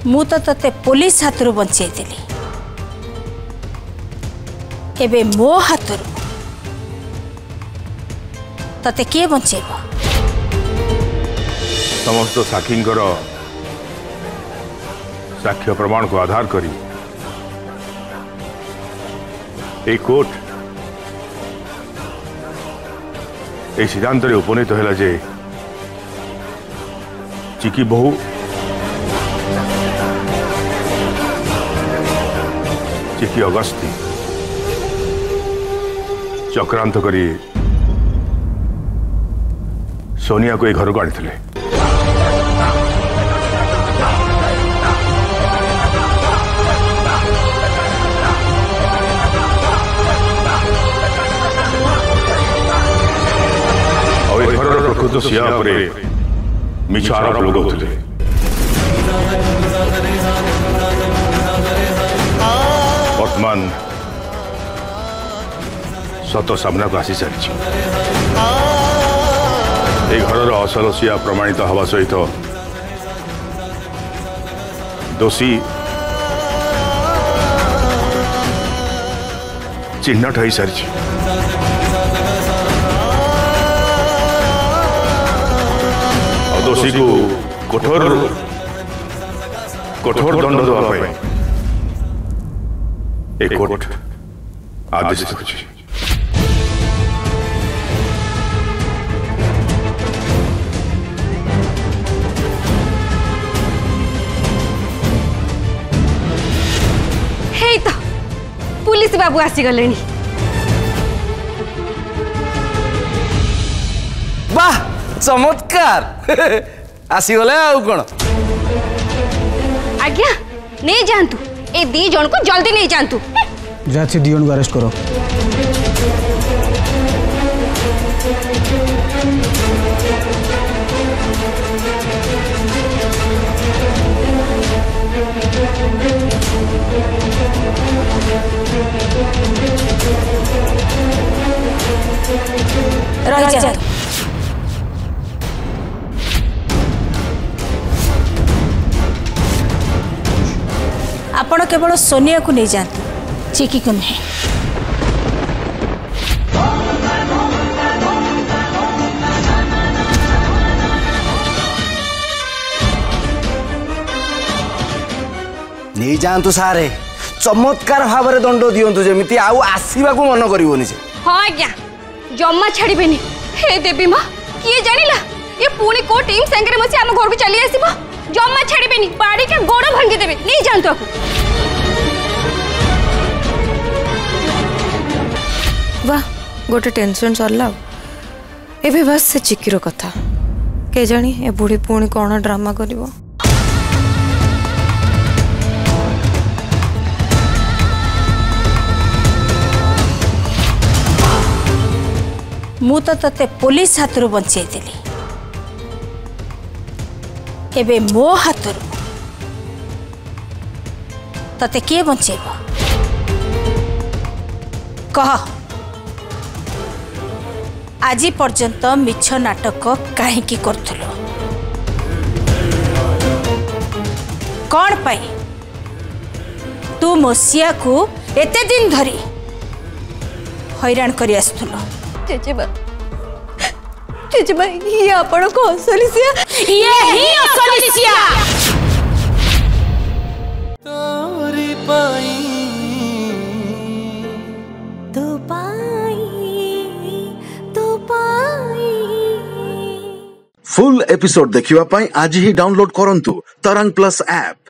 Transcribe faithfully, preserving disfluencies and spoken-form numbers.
मु तो तते पुलिस हाथरू बंचाई देली एबे मो हाथरू तते किए बंचेब? समस्त साक्षी साक्ष्य प्रमाण को आधार करी ए कोर्ट ए सिद्धांत उपनीत है जे चिकी बहु चिकी अगस्ती चक्रांत करी सोनिया को घर को आनी घर प्रकृत सिया मिछ आरोप लगौले। वर्तमान सत सामना को आसी सारी घर असल सिया प्रमाणित हवा सहित दोषी चिन्हट हो सारी दोषी को कठोर कठोर दंड देवाई एक कोर्ट आदेश देछि। हे तो पुलिस बाबू आसी गलेनी। वाह चमत्कार आसीगले आउ कौन? आज्ञा नहीं जानतु ए दी जन को जल्दी नहीं जानतु। जाछि दी जन को अरेस्ट करो। राजा आपण केवल सोनिया को नहीं जानते, चिकी को नहीं। नहीं जानतु सारे चमत्कार भाव में दंड दियंतु जेमिति आउ आसीबा को मन करिवोनी से। हां आज्ञा जम्मा छाड़ीबेनी। हे देवी मां किए जानिला ये पुणी को टीम संगे मसी हम घर को चली आसीबो। जम्मा छाड़ीबेनी बाड़ी के गोड़ भांगी देबे नहीं जानतो। वाह गोटे टेंशन सरला एबे बस से चिकीर कथा के जानी ए बुढ़ी पुणी कौन ड्रामा करिवो। मु तो तते पुलिस हाथरू बंचाई देली एबे मो हाथरू तते किए बंचेब? कह आज पर्यंत मिछ नाटक कहीं करथुलो? कौन पाई तू मोसिया को एते दिन धरी हैरान करी आसथुलो? चेचेबा चेचेबा ये आपण को असलिसिया ये ही असलिसिया तोरी पाई तो पाई तो पाई। फुल एपिसोड देखिवा पाई आज ही डाउनलोड करंतु तरंग प्लस ऐप।